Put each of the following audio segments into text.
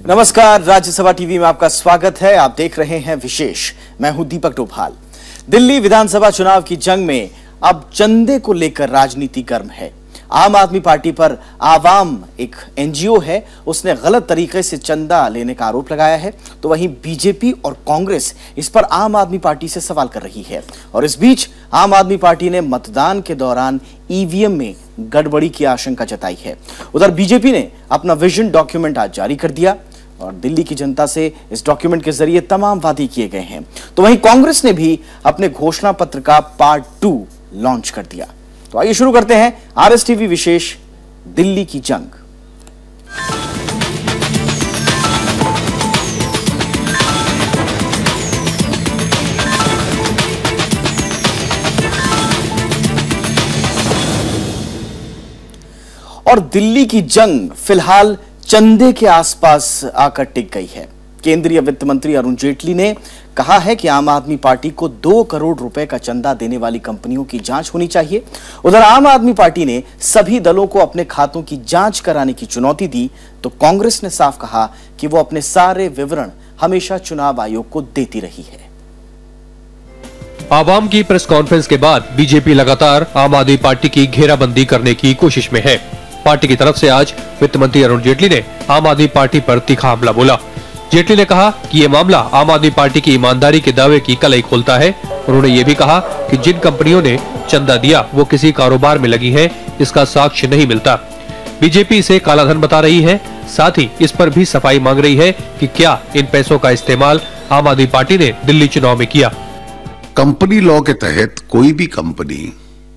नमस्कार, राज्यसभा टीवी में आपका स्वागत है। आप देख रहे हैं विशेष। मैं हूं दीपक डोभाल। दिल्ली विधानसभा चुनाव की जंग में अब चंदे को लेकर राजनीति गर्म है। आम आदमी पार्टी पर आवाम एक एनजीओ है, उसने गलत तरीके से चंदा लेने का आरोप लगाया है, तो वहीं बीजेपी और कांग्रेस इस पर आम आदमी पार्टी से सवाल कर रही है। और इस बीच आम आदमी पार्टी ने मतदान के दौरान ईवीएम में गड़बड़ी की आशंका जताई है। उधर बीजेपी ने अपना विजन डॉक्यूमेंट आज जारी कर दिया और दिल्ली की जनता से इस डॉक्यूमेंट के जरिए तमाम वादे किए गए हैं। तो वहीं कांग्रेस ने भी अपने घोषणा पत्र का पार्ट 2 लॉन्च कर दिया। तो आइए शुरू करते हैं आरएसटीवी विशेष दिल्ली की जंग। और दिल्ली की जंग फिलहाल चंदे के आसपास आकर टिक गई है। केंद्रीय वित्त मंत्री अरुण जेटली ने कहा है कि आम आदमी पार्टी को 2 करोड़ रुपए का चंदा देने वाली कंपनियों की जांच होनी चाहिए। उधर आम आदमी पार्टी ने सभी दलों को अपने खातों की जांच कराने की चुनौती दी, तो कांग्रेस ने साफ कहा कि वो अपने सारे विवरण हमेशा चुनाव आयोग को देती रही है। आवाम की प्रेस कॉन्फ्रेंस के बाद बीजेपी लगातार आम आदमी पार्टी की घेराबंदी करने की कोशिश में है। पार्टी की तरफ से आज वित्त मंत्री अरुण जेटली ने आम आदमी पार्टी पर तीखा हमला बोला। जेटली ने कहा कि ये मामला आम आदमी पार्टी की ईमानदारी के दावे की कलई खोलता है। उन्होंने ये भी कहा कि जिन कंपनियों ने चंदा दिया वो किसी कारोबार में लगी है, इसका साक्ष्य नहीं मिलता। बीजेपी इसे कालाधन बता रही है। साथ ही इस पर भी सफाई मांग रही है कि क्या इन पैसों का इस्तेमाल आम आदमी पार्टी ने दिल्ली चुनाव में किया। कंपनी लॉ के तहत कोई भी कंपनी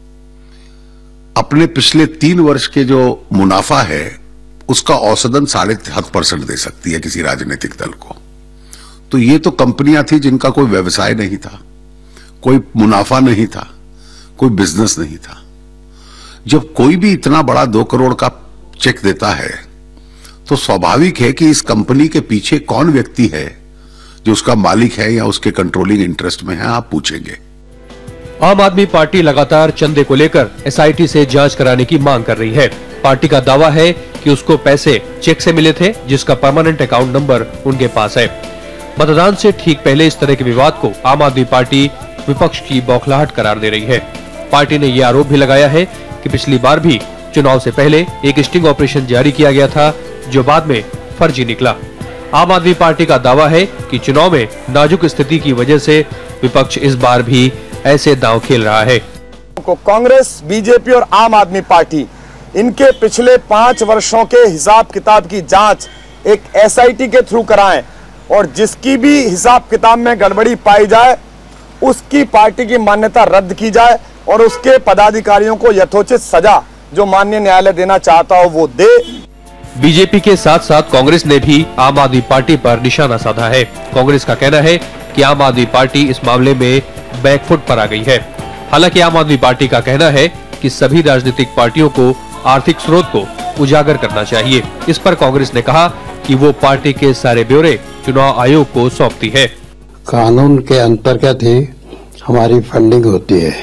अपने पिछले 3 वर्ष के जो मुनाफा है उसका औसतन 7.5% दे सकती है किसी राजनीतिक दल को। तो ये तो कंपनियां थी जिनका कोई व्यवसाय नहीं था, कोई मुनाफा नहीं था, कोई बिजनेस नहीं था। जब कोई भी इतना बड़ा 2 करोड़ का चेक देता है तो स्वाभाविक है कि इस कंपनी के पीछे कौन व्यक्ति है जो उसका मालिक है या उसके कंट्रोलिंग इंटरेस्ट में है, आप पूछेंगे। आम आदमी पार्टी लगातार चंदे को लेकर एसआईटी से जांच कराने की मांग कर रही है। पार्टी का दावा है कि उसको पैसे चेक से मिले थे, जिसका परमानेंट अकाउंट नंबर उनके पास है। मतदान से ठीक पहले इस तरह के विवाद को आम आदमी पार्टी विपक्ष की बौखलाहट करार दे रही है। पार्टी ने यह आरोप भी लगाया है कि पिछली बार भी चुनाव से पहले एक स्टिंग ऑपरेशन जारी किया गया था, जो बाद में फर्जी निकला। आम आदमी पार्टी का दावा है कि चुनाव में नाजुक स्थिति की वजह से विपक्ष इस बार भी ऐसे दांव खेल रहा है। कांग्रेस, बीजेपी और आम आदमी पार्टी इनके पिछले 5 वर्षों के हिसाब किताब की जांच एक एसआईटी के थ्रू कराएं और जिसकी भी हिसाब किताब में गड़बड़ी पाई जाए उसकी पार्टी की मान्यता रद्द की जाए और उसके पदाधिकारियों को यथोचित सजा जो माननीय न्यायालय देना चाहता हो वो दे। बीजेपी के साथ साथ कांग्रेस ने भी आम आदमी पार्टी पर निशाना साधा है। कांग्रेस का कहना है कि आम आदमी पार्टी इस मामले में बैकफुट पर आ गई है। हालांकि आम आदमी पार्टी का कहना है कि सभी राजनीतिक पार्टियों को आर्थिक स्रोत को उजागर करना चाहिए। इस पर कांग्रेस ने कहा कि वो पार्टी के सारे ब्यौरे चुनाव आयोग को सौंपती है। कानून के अंतर्गत ही हमारी फंडिंग होती है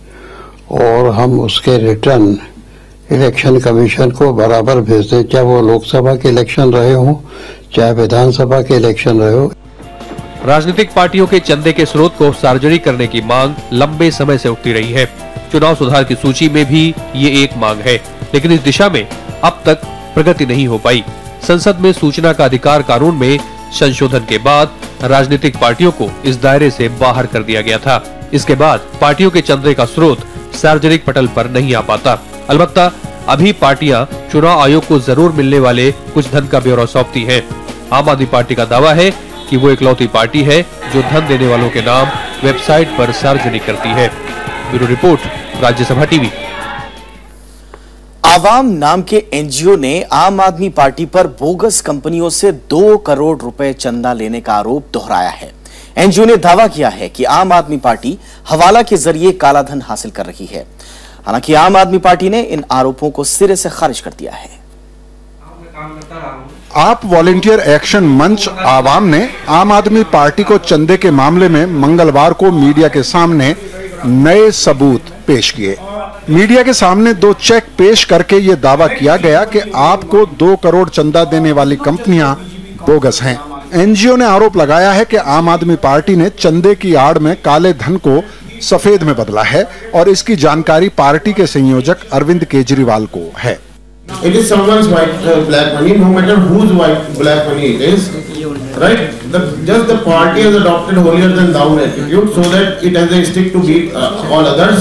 और हम उसके रिटर्न इलेक्शन कमीशन को बराबर भेजते, चाहे वो लोकसभा के इलेक्शन रहे हो चाहे विधानसभा के इलेक्शन रहे हो। राजनीतिक पार्टियों के चंदे के स्रोत को सार्वजनिक करने की मांग लंबे समय से उठती रही है। चुनाव सुधार की सूची में भी ये एक मांग है, लेकिन इस दिशा में अब तक प्रगति नहीं हो पाई। संसद में सूचना का अधिकार कानून में संशोधन के बाद राजनीतिक पार्टियों को इस दायरे से बाहर कर दिया गया था। इसके बाद पार्टियों के चंदे का स्रोत सार्वजनिक पटल पर नहीं आ पाता। अलबत्ता अभी पार्टियां चुनाव आयोग को जरूर मिलने वाले कुछ धन का ब्यौरा सौंपती हैं। आम आदमी पार्टी का दावा है कि वो इकलौती पार्टी है जो धन देने वालों के नाम वेबसाइट पर सार्वजनिक करती है। Bureau report, Rajya Sabha TV. आवाम नाम के एनजीओ ने आम आदमी पार्टी पर बोगस कंपनियों से 2 करोड़ रुपए चंदा लेने का आरोप दोहराया है। एनजीओ ने दावा किया है कि आम आदमी पार्टी हवाला के जरिए कालाधन हासिल कर रही है। हालांकि आम आदमी पार्टी ने इन आरोपों को सिरे से खारिज कर दिया है। आप वॉलंटियर एक्शन मंच आवाम ने आम आदमी पार्टी को चंदे के मामले में मंगलवार को मीडिया के सामने नए सबूत पेश किए। मीडिया के सामने 2 चेक पेश करके ये दावा किया गया कि आपको 2 करोड़ चंदा देने वाली कंपनियां बोगस हैं। एनजीओ ने आरोप लगाया है कि आम आदमी पार्टी ने चंदे की आड़ में काले धन को सफेद में बदला है और इसकी जानकारी पार्टी के संयोजक अरविंद केजरीवाल को है। It is someone's white black money, no matter whose white black money it is, right? Just the party has adopted holier than thou attitude, so that it has a stick to beat all others.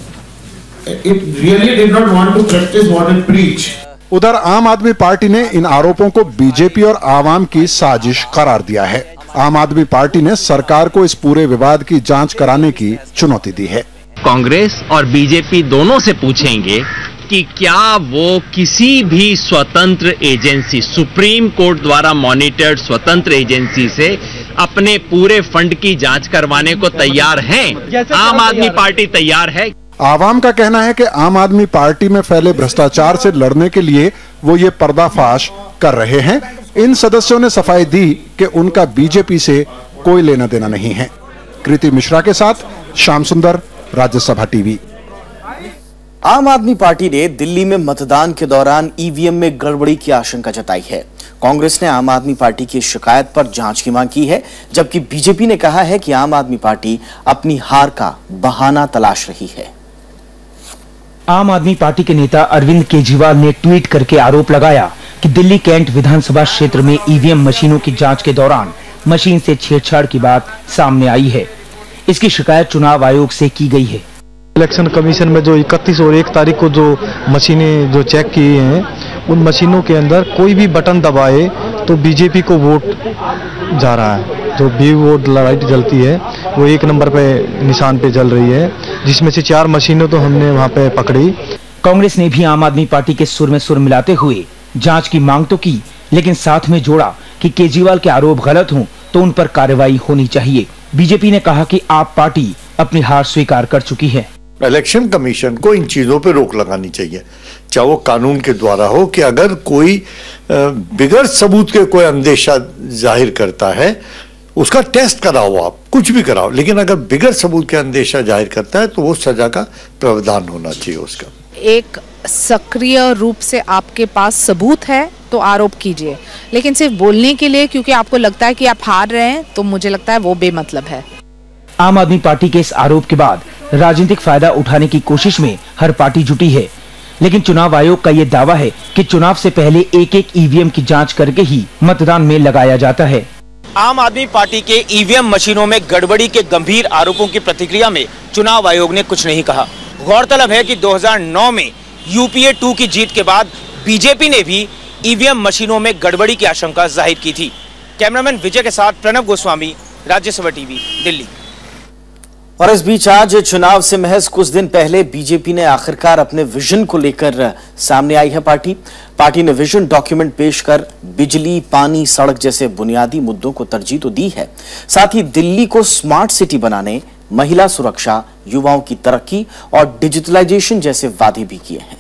It really did not want to practice what it preached. उधर आम आदमी party ने इन आरोपों को BJP और आवाम की साजिश करार दिया है। आम आदमी पार्टी ने सरकार को इस पूरे विवाद की जांच कराने की चुनौती दी है। कांग्रेस और बीजेपी दोनों से पूछेंगे कि क्या वो किसी भी स्वतंत्र एजेंसी, सुप्रीम कोर्ट द्वारा मॉनिटर्ड स्वतंत्र एजेंसी से अपने पूरे फंड की जांच करवाने को तैयार हैं? आम आदमी पार्टी तैयार है। आवाम का कहना है कि आम आदमी पार्टी में फैले भ्रष्टाचार से लड़ने के लिए वो ये पर्दाफाश कर रहे हैं। इन सदस्यों ने सफाई दी कि उनका बीजेपी से कोई लेना देना नहीं है। कृति मिश्रा के साथ श्याम सुंदर, राज्यसभा टीवी। आम आदमी पार्टी ने दिल्ली में मतदान के दौरान ईवीएम में गड़बड़ी की आशंका जताई है। कांग्रेस ने आम आदमी पार्टी की शिकायत पर जांच की मांग की है, जबकि बीजेपी ने कहा है कि आम आदमी पार्टी अपनी हार का बहाना तलाश रही है। आम आदमी पार्टी के नेता अरविंद केजरीवाल ने ट्वीट करके आरोप लगाया कि दिल्ली कैंट विधानसभा क्षेत्र में ईवीएम मशीनों की जांच के दौरान मशीन से छेड़छाड़ की बात सामने आई है। इसकी शिकायत चुनाव आयोग से की गई है। इलेक्शन कमीशन में जो 31 और 1 तारीख को जो मशीनें जो चेक की हैं, उन मशीनों के अंदर कोई भी बटन दबाए तो बीजेपी को वोट जा रहा है। जो भी वोट लाइट जलती है वो 1 नंबर पे निशान पे जल रही है, जिसमें से 4 मशीनें तो हमने वहाँ पे पकड़ी। कांग्रेस ने भी आम आदमी पार्टी के सुर में सुर मिलाते हुए जांच की मांग तो की, लेकिन साथ में जोड़ा कि केजरीवाल के आरोप गलत हों तो उन पर कार्रवाई होनी चाहिए। बीजेपी ने कहा कि आप पार्टी अपनी हार स्वीकार कर चुकी है। इलेक्शन कमीशन को इन चीजों पे रोक लगानी चाहिए, चाहे वो कानून के द्वारा हो कि अगर कोई बिगैर सबूत के कोई अंदेशा जाहिर करता है उसका टेस्ट कराओ, आप कुछ भी कराओ, लेकिन अगर बिगैर सबूत के अंदेशा जाहिर करता है तो वो सजा का प्रावधान होना चाहिए उसका। एक सक्रिय रूप से आपके पास सबूत है तो आरोप कीजिए, लेकिन सिर्फ बोलने के लिए क्योंकि आपको लगता है कि आप हार रहे हैं तो मुझे लगता है वो बेमतलब है। आम आदमी पार्टी के इस आरोप के बाद राजनीतिक फायदा उठाने की कोशिश में हर पार्टी जुटी है, लेकिन चुनाव आयोग का ये दावा है कि चुनाव से पहले एक-एक ईवीएम की जांच करके ही मतदान में लगाया जाता है। आम आदमी पार्टी के ईवीएम मशीनों में गड़बड़ी के गंभीर आरोपों की प्रतिक्रिया में चुनाव आयोग ने कुछ नहीं कहा। गौरतलब है कि 2009 में यूपीए 2 की जीत के बाद बीजेपी ने भी ईवीएम मशीनों में गड़बड़ी की आशंका जाहिर की थी। कैमरामैन विजय के साथ प्रणव गोस्वामी, राज्यसभा टीवी, दिल्ली। और इस बीच आज चुनाव से महज कुछ दिन पहले बीजेपी ने आखिरकार अपने विजन को लेकर सामने आई है। पार्टी ने विजन डॉक्यूमेंट पेश कर बिजली, पानी, सड़क जैसे बुनियादी मुद्दों को तरजीह तो दी है, साथ ही दिल्ली को स्मार्ट सिटी बनाने, महिला सुरक्षा, युवाओं की तरक्की और डिजिटलाइजेशन जैसे वादे भी किए हैं।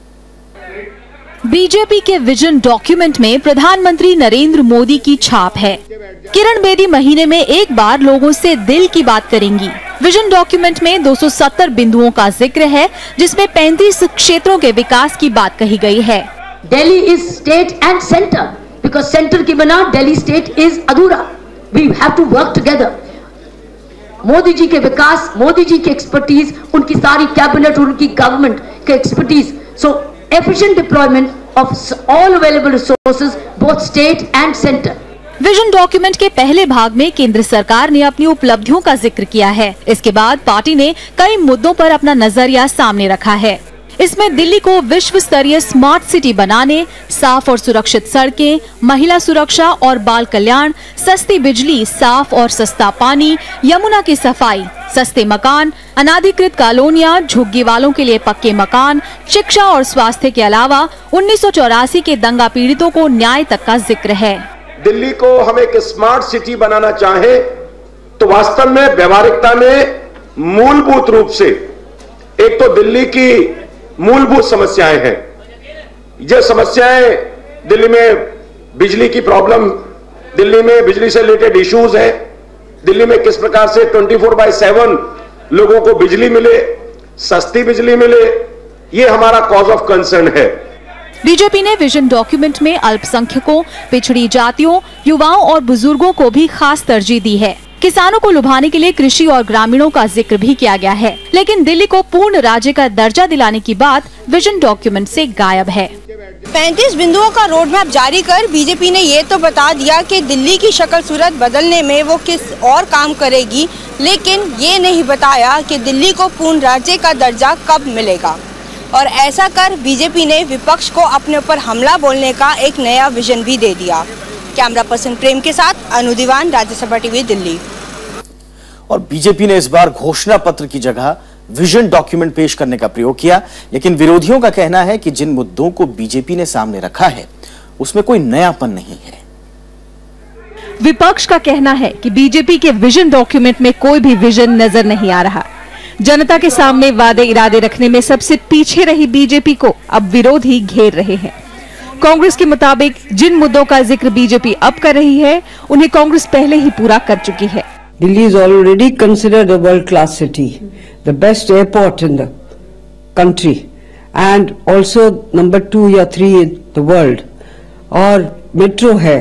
बीजेपी के विजन डॉक्यूमेंट में प्रधानमंत्री नरेंद्र मोदी की छाप है। किरण बेदी महीने में एक बार लोगों से दिल की बात करेंगी। विजन डॉक्यूमेंट में 270 बिंदुओं का जिक्र है, जिसमें 35 क्षेत्रों के विकास की बात कही गई है। Delhi is state and centre, because centre के बिना दिल्ली स्टेट इज अधूरा। We have to work together. Modi ji के विकास, मोदी जी की एक्सपर्टीज, उनकी सारी कैबिनेट, उनकी गवर्नमेंट के expertise, so efficient deployment of all available resources, both state and center. Vision document के पहले भाग में केंद्र सरकार ने अपनी उपलब्धियों का जिक्र किया है। इसके बाद पार्टी ने कई मुद्दों पर अपना नजरिया सामने रखा है। इसमें दिल्ली को विश्व स्तरीय स्मार्ट सिटी बनाने, साफ और सुरक्षित सड़कें, महिला सुरक्षा और बाल कल्याण, सस्ती बिजली, साफ और सस्ता पानी, यमुना की सफाई, सस्ते मकान, अनाधिकृत कॉलोनियां, झुग्गी वालों के लिए पक्के मकान, शिक्षा और स्वास्थ्य के अलावा 1984 के दंगा पीड़ितों को न्याय तक का जिक्र है। दिल्ली को हम एक स्मार्ट सिटी बनाना चाहे तो वास्तव में व्यवहारिकता में मूलभूत रूप से एक तो दिल्ली की मूलभूत समस्याएं हैं। ये समस्याएं दिल्ली में बिजली की प्रॉब्लम, दिल्ली में बिजली से रिलेटेड इश्यूज हैं, दिल्ली में किस प्रकार से 24/7 लोगों को बिजली मिले, सस्ती बिजली मिले, ये हमारा कॉज ऑफ कंसर्न है। बीजेपी ने विजन डॉक्यूमेंट में अल्पसंख्यकों, पिछड़ी जातियों, युवाओं और बुजुर्गों को भी खास तरजीह दी है। किसानों को लुभाने के लिए कृषि और ग्रामीणों का जिक्र भी किया गया है, लेकिन दिल्ली को पूर्ण राज्य का दर्जा दिलाने की बात विजन डॉक्यूमेंट से गायब है। 35 बिंदुओं का रोड मैप जारी कर बीजेपी ने ये तो बता दिया कि दिल्ली की शक्ल सूरत बदलने में वो किस और काम करेगी, लेकिन ये नहीं बताया कि दिल्ली को पूर्ण राज्य का दर्जा कब मिलेगा। और ऐसा कर बीजेपी ने विपक्ष को अपने ऊपर हमला बोलने का एक नया विजन भी दे दिया। कैमरा पर्सन प्रेम के साथ अनु दीवान, राज्यसभा टीवी, दिल्ली। और बीजेपी ने इस बार घोषणा पत्र की जगह विजन डॉक्यूमेंट पेश करने का प्रयोग किया, लेकिन विरोधियों का कहना है कि जिन मुद्दों को बीजेपी ने सामने रखा है उसमें कोई नयापन नहीं है। विपक्ष का कहना है कि बीजेपी के विजन डॉक्यूमेंट में कोई भी विजन नजर नहीं आ रहा। जनता के सामने वादे इरादे रखने में सबसे पीछे रही बीजेपी को अब विरोधी घेर रहे हैं। कांग्रेस के मुताबिक जिन मुद्दों का जिक्र बीजेपी अब कर रही है उन्हें कांग्रेस पहले ही पूरा कर चुकी है। Delhi is already considered a world-class city, the best airport in the country, and also number 2 या 3 in the world. और मेट्रो है,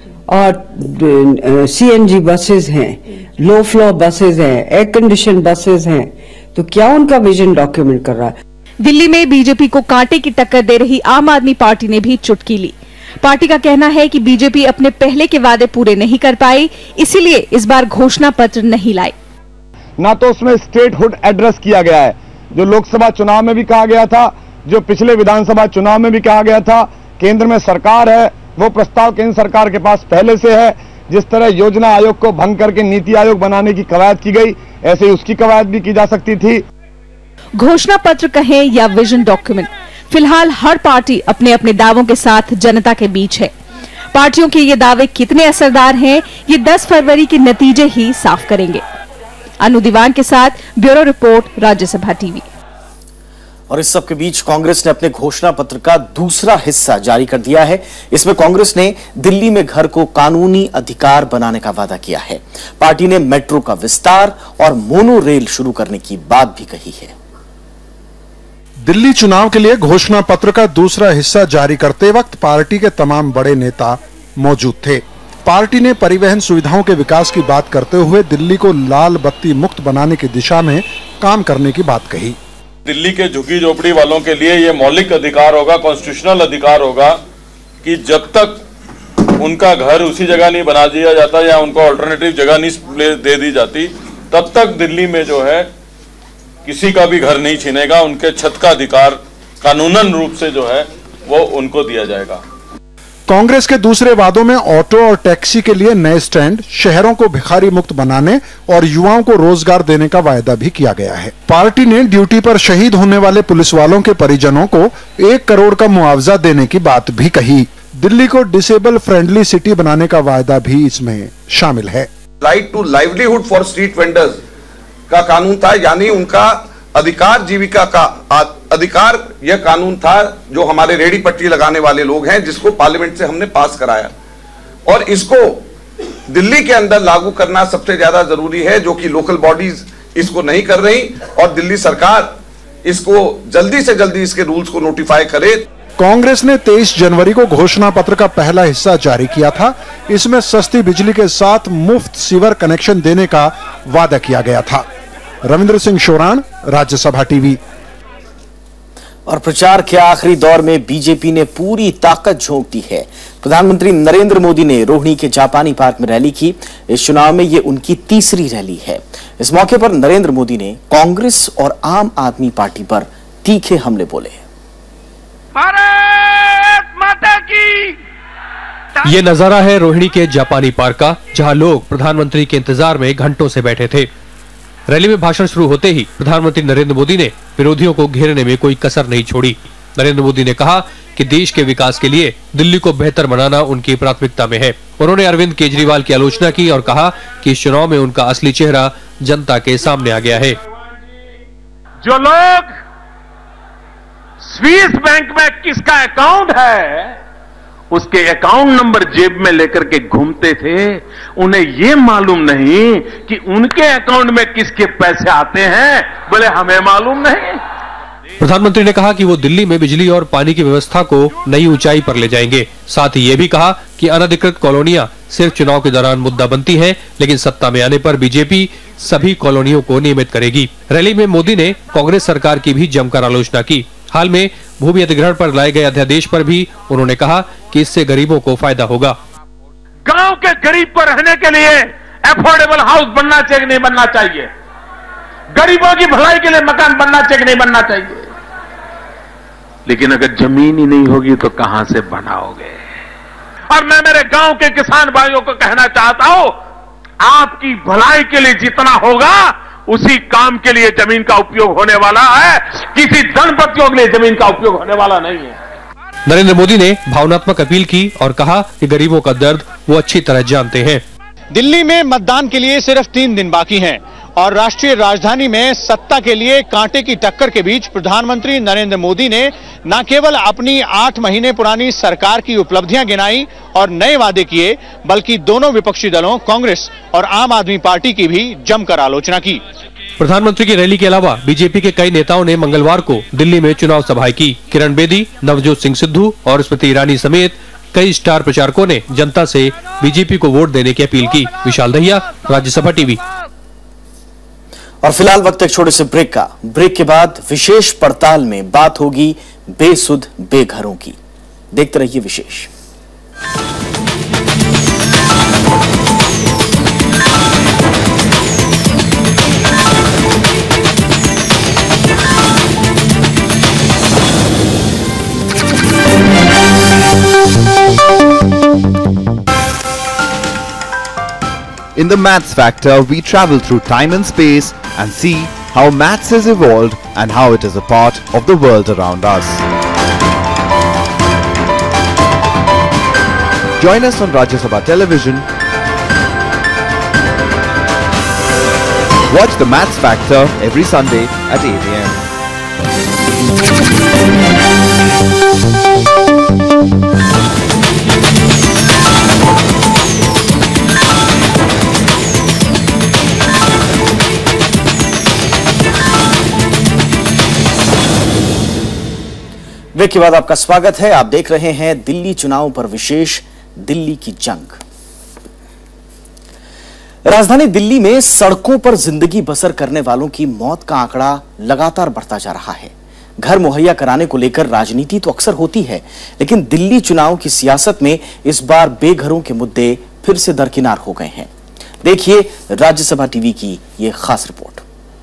और CNG बसेस हैं, लो फ्लोर बसेस हैं, एयर कंडीशन बसेस हैं, तो क्या उनका विजन डॉक्यूमेंट कर रहा है? दिल्ली में बीजेपी को कांटे की टक्कर दे रही आम आदमी पार्टी ने भी चुटकी ली। पार्टी का कहना है कि बीजेपी अपने पहले के वादे पूरे नहीं कर पाई, इसीलिए इस बार घोषणा पत्र नहीं लाई। ना तो उसमें स्टेटहुड एड्रेस किया गया है, जो लोकसभा चुनाव में भी कहा गया था, जो पिछले विधानसभा चुनाव में भी कहा गया था। केंद्र में सरकार है, वो प्रस्ताव केंद्र सरकार के पास पहले से है। जिस तरह योजना आयोग को भंग करके नीति आयोग बनाने की कवायद की गई, ऐसे ही उसकी कवायद भी की जा सकती थी। घोषणा पत्र कहें या विजन डॉक्यूमेंट, फिलहाल हर पार्टी अपने अपने दावों के साथ जनता के बीच है। पार्टियों के ये दावे कितने असरदार हैं, ये 10 फरवरी के नतीजे ही साफ करेंगे। अनु दीवान के साथ ब्यूरो रिपोर्ट, राज्यसभा टीवी। और इस सब के बीच कांग्रेस ने अपने घोषणा पत्र का दूसरा हिस्सा जारी कर दिया है। इसमें कांग्रेस ने दिल्ली में घर को कानूनी अधिकार बनाने का वादा किया है। पार्टी ने मेट्रो का विस्तार और मोनो रेल शुरू करने की बात भी कही है। दिल्ली चुनाव के लिए घोषणा पत्र का दूसरा हिस्सा जारी करते वक्त पार्टी के तमाम बड़े नेता मौजूद थे। पार्टी ने परिवहन सुविधाओं के विकास की बात करते हुए दिल्ली को लाल बत्ती मुक्त बनाने की दिशा में काम करने की बात कही। दिल्ली के झुग्गी झोपड़ी वालों के लिए ये मौलिक अधिकार होगा, कॉन्स्टिट्यूशनल अधिकार होगा कि जब तक उनका घर उसी जगह नहीं बना दिया जाता या उनको अल्टरनेटिव जगह नहीं दे दी जाती, तब तक दिल्ली में जो है किसी का भी घर नहीं छीनेगा। उनके छत का अधिकार कानूनन रूप से जो है वो उनको दिया जाएगा। कांग्रेस के दूसरे वादों में ऑटो और टैक्सी के लिए नए स्टैंड, शहरों को भिखारी मुक्त बनाने और युवाओं को रोजगार देने का वायदा भी किया गया है। पार्टी ने ड्यूटी पर शहीद होने वाले पुलिस वालों के परिजनों को 1 करोड़ का मुआवजा देने की बात भी कही। दिल्ली को डिसेबल फ्रेंडली सिटी बनाने का वायदा भी इसमें शामिल है। Right to livelihood for street vendors का कानून था, यानी उनका अधिकार, जीविका का अधिकार, यह कानून था जो हमारे रेडी पट्टी लगाने वाले लोग हैं, जिसको पार्लियामेंट से हमने पास कराया। और इसको दिल्ली के अंदर लागू करना सबसे ज्यादा जरूरी है, जो कि लोकल बॉडीज इसको नहीं कर रही, और दिल्ली सरकार इसको जल्दी से जल्दी इसके रूल्स को नोटिफाई करे। कांग्रेस ने 23 जनवरी को घोषणा पत्र का पहला हिस्सा जारी किया था। इसमें सस्ती बिजली के साथ मुफ्त सीवर कनेक्शन देने का वादा किया गया था। रविंद्र सिंह शोरान, राज्यसभा टीवी। और प्रचार के आखिरी दौर में बीजेपी ने पूरी ताकत झोंक दी है। प्रधानमंत्री नरेंद्र मोदी ने रोहिणी के जापानी पार्क में रैली की। इस चुनाव में ये उनकी तीसरी रैली है। इस मौके पर नरेंद्र मोदी ने कांग्रेस और आम आदमी पार्टी पर तीखे हमले बोले। भारत माता की। ये नजारा है रोहिणी के जापानी पार्क का, जहां लोग प्रधानमंत्री के इंतजार में घंटों से बैठे थे। रैली में भाषण शुरू होते ही प्रधानमंत्री नरेंद्र मोदी ने विरोधियों को घेरने में कोई कसर नहीं छोड़ी। नरेंद्र मोदी ने कहा कि देश के विकास के लिए दिल्ली को बेहतर बनाना उनकी प्राथमिकता में है। उन्होंने अरविंद केजरीवाल की आलोचना की और कहा कि इस चुनाव में उनका असली चेहरा जनता के सामने आ गया है। जो लोग स्विस बैंक में किसका अकाउंट है उसके अकाउंट नंबर जेब में लेकर के घूमते थे, उन्हें यह मालूम नहीं कि उनके अकाउंट में किसके पैसे आते हैं, बोले हमें मालूम नहीं। प्रधानमंत्री ने कहा कि वो दिल्ली में बिजली और पानी की व्यवस्था को नई ऊंचाई पर ले जाएंगे। साथ ही ये भी कहा कि अनधिकृत कॉलोनियां सिर्फ चुनाव के दौरान मुद्दा बनती हैं, लेकिन सत्ता में आने पर बीजेपी सभी कॉलोनियों को नियमित करेगी। रैली में मोदी ने कांग्रेस सरकार की भी जमकर आलोचना की। हाल में भूमि अधिग्रहण पर लाए गए अध्यादेश पर भी उन्होंने कहा कि इससे गरीबों को फायदा होगा। गांव के गरीब को रहने के लिए अफोर्डेबल हाउस बनना चाहिए, नहीं बनना चाहिए? गरीबों की भलाई के लिए मकान बनना चाहिए, नहीं बनना चाहिए? लेकिन अगर जमीन ही नहीं होगी तो कहां से बनाओगे? और मैं मेरे गांव के किसान भाइयों को कहना चाहता हूं, आपकी भलाई के लिए जितना होगा उसी काम के लिए जमीन का उपयोग होने वाला है, किसी धनपतियों के लिए जमीन का उपयोग होने वाला नहीं है। नरेंद्र मोदी ने भावनात्मक अपील की और कहा कि गरीबों का दर्द वो अच्छी तरह जानते हैं। दिल्ली में मतदान के लिए सिर्फ 3 दिन बाकी हैं और राष्ट्रीय राजधानी में सत्ता के लिए कांटे की टक्कर के बीच प्रधानमंत्री नरेंद्र मोदी ने न केवल अपनी 8 महीने पुरानी सरकार की उपलब्धियां गिनाई और नए वादे किए, बल्कि दोनों विपक्षी दलों कांग्रेस और आम आदमी पार्टी की भी जमकर आलोचना की। प्रधानमंत्री की रैली के अलावा बीजेपी के कई नेताओं ने मंगलवार को दिल्ली में चुनाव सभाएं की। किरण बेदी, नवजोत सिंह सिद्धू और स्मृति ईरानी समेत कई स्टार प्रचारकों ने जनता से बीजेपी को वोट देने की अपील की। विशाल दहिया, राज्यसभा टीवी। और फिलहाल वक्त एक छोटे से ब्रेक का। ब्रेक के बाद विशेष पड़ताल में बात होगी बेसुध बेघरों की। देखते रहिए विशेष। In the Maths Factor, we travel through time and space and see how maths has evolved and how it is a part of the world around us. Join us on Rajya Sabha Television. Watch the Maths Factor every Sunday at 8 AM. Break के बाद आपका स्वागत है। आप देख रहे हैं दिल्ली चुनाव पर विशेष, दिल्ली की जंग। राजधानी दिल्ली में सड़कों पर जिंदगी बसर करने वालों की मौत का आंकड़ा लगातार बढ़ता जा रहा है। घर मुहैया कराने को लेकर राजनीति तो अक्सर होती है, लेकिन दिल्ली चुनाव की सियासत में इस बार बेघरों के मुद्दे फिर से दरकिनार हो गए हैं। देखिए राज्यसभा टीवी की यह खास रिपोर्ट।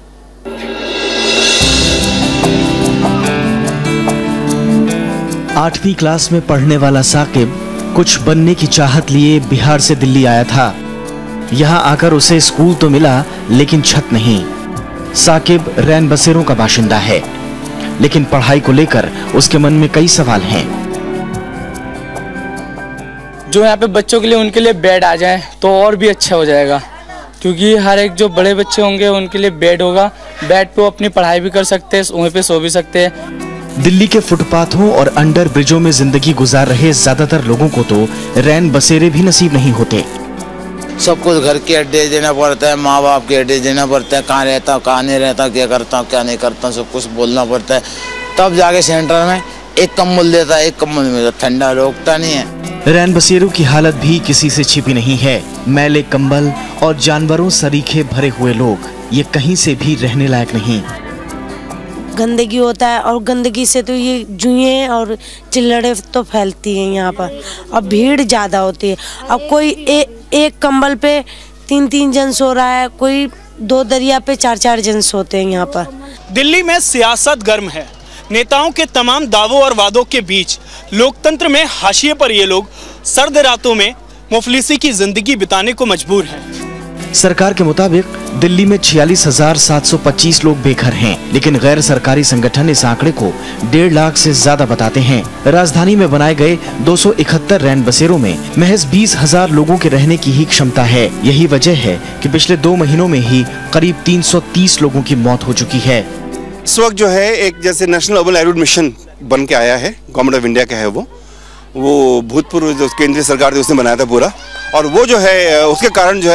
आठवीं क्लास में पढ़ने वाला साकिब कुछ बनने की चाहत लिए बिहार से दिल्ली आया था। यहाँ आकर उसे स्कूल तो मिला, लेकिन छत नहीं। साकिब रैन बसेरों का बाशिंदा है, लेकिन पढ़ाई को लेकर उसके मन में कई सवाल हैं। जो यहाँ पे बच्चों के लिए उनके लिए बेड आ जाए तो और भी अच्छा हो जाएगा, क्योंकि हर एक जो बड़े बच्चे होंगे उनके लिए बेड होगा। बेड पे वो अपनी पढ़ाई भी कर सकते हैं, वहीं पे सो भी सकते हैं। दिल्ली के फुटपाथों और अंडर ब्रिजों में जिंदगी गुजार रहे ज्यादातर लोगों को तो रैन बसेरे भी नसीब नहीं होते। सब कुछ घर के एड्रेस देना पड़ता है, माँ बाप के एड्रेस देना पड़ता है, कहाँ रहता हूँ कहाँ नहीं रहता हूँ, क्या करता हूँ क्या नहीं करता हूँ, सब कुछ बोलना पड़ता है। तब जाके सेंटर में एक कंबल देता है, एक कंबल मिलता, ठंडा रोकता नहीं है। रैन बसेरों की हालत भी किसी से छिपी नहीं है। मैले कंबल और जानवरों सरीखे भरे हुए लोग ये कहीं से भी रहने लायक नहीं। गंदगी होता है और गंदगी से तो ये जुएं और चिल्लड़े तो फैलती हैं यहाँ पर, और भीड़ ज़्यादा होती है। अब कोई एक कंबल पे 3-3 जन सो रहा है, कोई 2 दरिया पे 4-4 जन सोते हैं यहाँ पर। दिल्ली में सियासत गर्म है। नेताओं के तमाम दावों और वादों के बीच लोकतंत्र में हाशिए पर ये लोग सर्द रातों में मुफलिसी की जिंदगी बिताने को मजबूर हैं। सरकार के मुताबिक दिल्ली में 46,725 लोग बेघर हैं, लेकिन गैर सरकारी संगठन इस आंकड़े को 1.5 लाख से ज्यादा बताते हैं। राजधानी में बनाए गए 271 रैन बसेरों में महज 20,000 लोगों के रहने की ही क्षमता है। यही वजह है कि पिछले 2 महीनों में ही करीब 330 लोगों की मौत हो चुकी है। इस वक्त जो है एक जैसे नेशनल अर्बन लाइवलीहुड मिशन बन के आया है, गवर्नमेंट ऑफ इंडिया का है वो भूतपूर्व जो केंद्रीय सरकार थी उसने बनाया था पूरा, और वो जो है उसके कारण जो है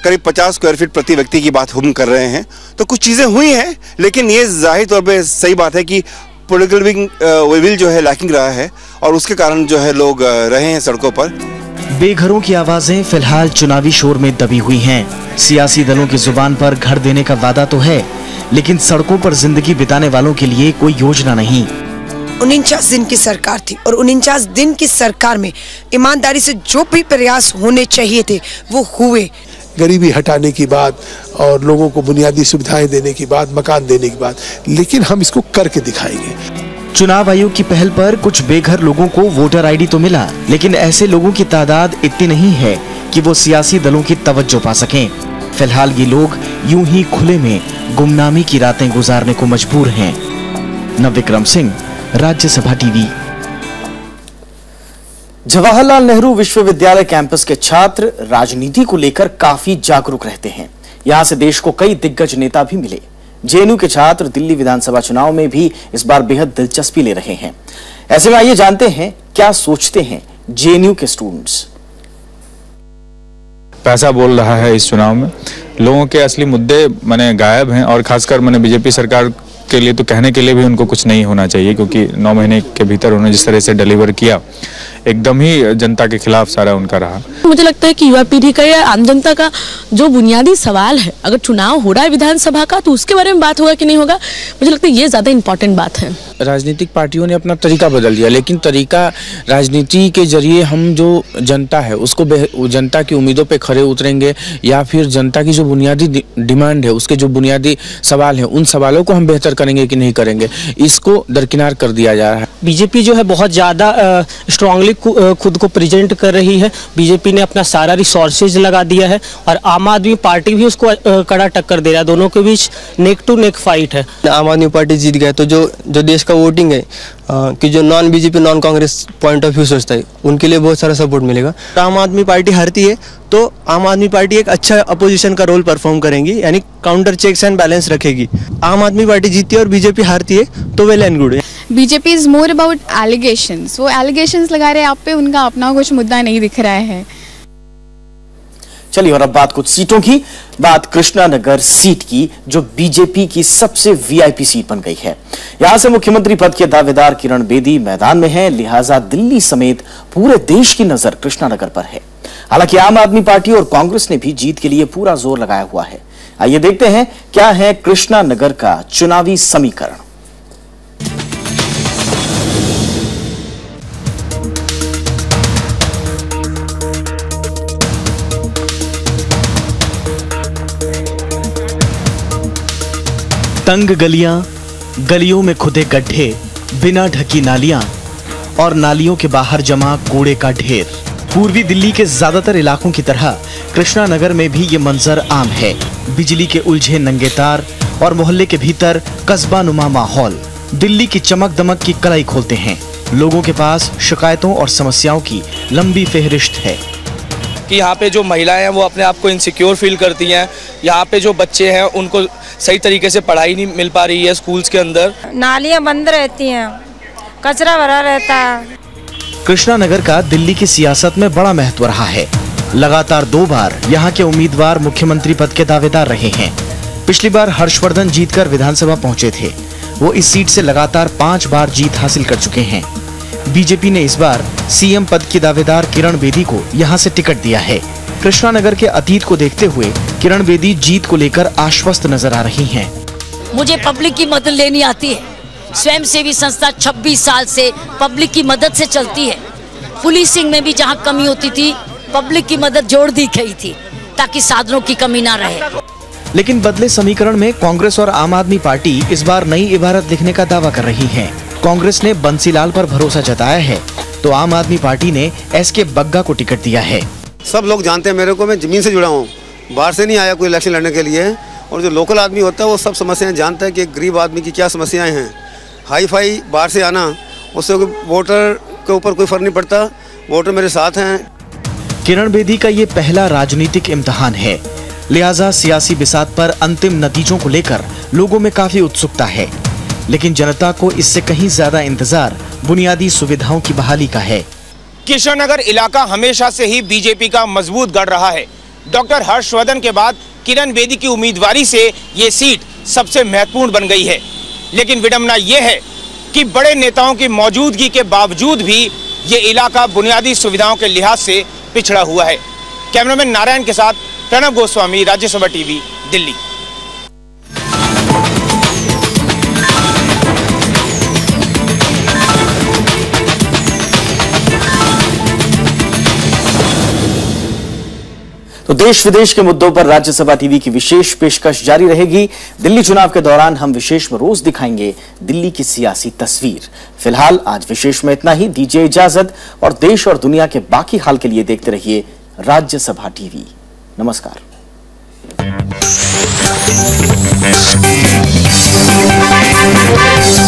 करीब 50 स्क्वायर फीट प्रति व्यक्ति की बात हम कर रहे हैं। तो कुछ चीज़ें हुई हैं, लेकिन ये जाहिर तौर पे सही बात है कि पॉलिटिकल विल जो है लैकिंग रहा है और उसके कारण जो है लोग रहे हैं सड़कों पर। बेघरों की आवाजें फिलहाल चुनावी शोर में दबी हुई हैं। सियासी दलों की जुबान पर घर देने का वादा तो है, लेकिन सड़कों पर जिंदगी बिताने वालों के लिए कोई योजना नहीं। 49 दिन की सरकार थी और 49 दिन की सरकार में ईमानदारी से जो भी प्रयास होने चाहिए थे वो हुए। गरीबी हटाने की बात और लोगों को बुनियादी सुविधाएं देने की बात, मकान देने की बात, लेकिन हम इसको करके दिखाएंगे। चुनाव आयोग की पहल पर कुछ बेघर लोगों को वोटर आईडी तो मिला, लेकिन ऐसे लोगों की तादाद इतनी नहीं है कि वो सियासी दलों की तवज्जो पा सकें। फिलहाल ये लोग यूं ही खुले में गुमनामी की रातें गुजारने को मजबूर हैं। नवविक्रम सिंह, राज्यसभा टीवी। जवाहरलाल नेहरू विश्वविद्यालय कैंपस के छात्र राजनीति को लेकर काफी जागरूक रहते हैं। यहां से देश को कई दिग्गज नेता भी मिले। जेएनयू के छात्र दिल्ली विधानसभा चुनाव में भी इस बार बेहद दिलचस्पी ले रहे हैं। ऐसे में आइए जानते हैं क्या सोचते हैं जेएनयू के स्टूडेंट्स। पैसा बोल रहा है इस चुनाव में, लोगों के असली मुद्दे माने गायब हैं और खासकर मैंने बीजेपी सरकार के लिए तो कहने के लिए भी उनको कुछ नहीं होना चाहिए, क्योंकि 9 महीने के भीतर उन्होंने जिस तरह से डिलीवर किया एकदम ही जनता के खिलाफ सारा उनका रहा। मुझे लगता है कि युवा पीढ़ी का या आम जनता का जो बुनियादी सवाल है, अगर चुनाव हो रहा है विधानसभा का तो उसके बारे में बात होगा कि नहीं होगा, मुझे लगता है ये ज्यादा इम्पोर्टेंट बात है। राजनीतिक पार्टियों ने अपना तरीका बदल दिया, लेकिन तरीका राजनीति के जरिए हम जो जनता है उसको जनता की उम्मीदों पे खरे उतरेंगे या फिर जनता की जो बुनियादी डिमांड है, उसके जो बुनियादी सवाल है, उन सवालों को हम बेहतर करेंगे कि नहीं करेंगे, इसको दरकिनार कर दिया जा रहा है। बीजेपी जो है बहुत ज़्यादा स्ट्रांगली खुद को प्रेजेंट कर रही है। बीजेपी ने अपना सारा रिसोर्सेज लगा दिया है और आम आदमी पार्टी भी उसको कड़ा टक्कर दे रहा है। दोनों के बीच नेक टू नेक फाइट है। आम आदमी पार्टी जीत गए तो जो देश का वोटिंग है कि जो non BJP non Congress point of view सोचता है उनके लिए बहुत सारा सपोर्ट मिलेगा। आम आदमी पार्टी हारती है तो आम आदमी पार्टी एक अच्छा अपोजिशन का रोल परफॉर्म करेंगी, यानी काउंटर चेक्स एंड बैलेंस रखेगी। आम आदमी पार्टी जीतती है और बीजेपी हारती है तो वेल एंड गुड है। BJP is more about allegations, वो एलिगेशंस लगा रहे हैं आप पे, उनका अपना कुछ मुद्दा नहीं दिख रहा है। चलिए और अब बात कुछ सीटों की, बात कृष्णानगर सीट की जो बीजेपी की सबसे वीआईपी सीट बन गई है। यहां से मुख्यमंत्री पद के दावेदार किरण बेदी मैदान में हैं, लिहाजा दिल्ली समेत पूरे देश की नजर कृष्णानगर पर है। हालांकि आम आदमी पार्टी और कांग्रेस ने भी जीत के लिए पूरा जोर लगाया हुआ है। आइए देखते हैं क्या है कृष्णानगर का चुनावी समीकरण। तंग गलियां, गलियों में खुदे गड्ढे, बिना ढकी नालियां और नालियों के बाहर जमा कूड़े का ढेर। पूर्वी दिल्ली के ज्यादातर इलाकों की तरह कृष्णानगर में भी ये मंजर आम है। बिजली के उलझे नंगे तार और मोहल्ले के भीतर कस्बा नुमा माहौल दिल्ली की चमक दमक की कलाई खोलते हैं। लोगों के पास शिकायतों और समस्याओं की लंबी फेहरिस्त है कि यहाँ पे जो महिलाएं हैं वो अपने आप को इनसिक्योर फील करती हैं। यहाँ पे जो बच्चे हैं उनको सही तरीके से पढ़ाई नहीं मिल पा रही है स्कूल्स के अंदर। नालियाँ बंद रहती हैं, कचरा भरा रहता है। कृष्णानगर का दिल्ली की सियासत में बड़ा महत्व रहा है। लगातार 2 बार यहाँ के उम्मीदवार मुख्यमंत्री पद के दावेदार रहे हैं। पिछली बार हर्षवर्धन जीतकर विधानसभा पहुंचे थे। वो इस सीट से लगातार 5 बार जीत हासिल कर चुके हैं। बीजेपी ने इस बार सीएम पद की दावेदार किरण बेदी को यहां से टिकट दिया है। कृष्णानगर के अतीत को देखते हुए किरण बेदी जीत को लेकर आश्वस्त नजर आ रही हैं। मुझे पब्लिक की मदद लेनी आती है। स्वयंसेवी संस्था 26 साल से पब्लिक की मदद से चलती है। पुलिसिंग में भी जहां कमी होती थी पब्लिक की मदद जोड़ दी गई थी ताकि साधनों की कमी ना रहे। लेकिन बदले समीकरण में कांग्रेस और आम आदमी पार्टी इस बार नई इबारत लिखने का दावा कर रही है। कांग्रेस ने बंसीलाल पर भरोसा जताया है तो आम आदमी पार्टी ने एसके बग्गा को टिकट दिया है। सब लोग जानते हैं मेरे को, मैं जमीन से जुड़ा हूँ, बाहर से नहीं आया कोई इलेक्शन लड़ने के लिए। और जो लोकल आदमी होता है वो सब समस्याएं जानता है कि एक गरीब आदमी की क्या समस्याएं हैं। हाई फाई बाहर से आना उससे वोटर के ऊपर कोई फर्क नहीं पड़ता, वोटर मेरे साथ हैं। किरण बेदी का ये पहला राजनीतिक इम्तिहान है, लिहाजा सियासी बिसात पर अंतिम नतीजों को लेकर लोगों में काफी उत्सुकता है। लेकिन जनता को इससे कहीं ज्यादा इंतजार बुनियादी सुविधाओं की बहाली का है। कृष्णानगर इलाका हमेशा से ही बीजेपी का मजबूत गढ़ रहा है। डॉक्टर हर्षवर्धन के बाद किरण बेदी की उम्मीदवारी से ये सीट सबसे महत्वपूर्ण बन गई है। लेकिन विडंबना ये है कि बड़े नेताओं की मौजूदगी के बावजूद भी ये इलाका बुनियादी सुविधाओं के लिहाज से पिछड़ा हुआ है। कैमरामैन नारायण के साथ प्रणव गोस्वामी, राज्यसभा टीवी, दिल्ली। तो देश विदेश के मुद्दों पर राज्यसभा टीवी की विशेष पेशकश जारी रहेगी। दिल्ली चुनाव के दौरान हम विशेष में रोज दिखाएंगे दिल्ली की सियासी तस्वीर। फिलहाल आज विशेष में इतना ही। दीजिए इजाजत और देश और दुनिया के बाकी हाल के लिए देखते रहिए राज्यसभा टीवी। नमस्कार। We'll be right back.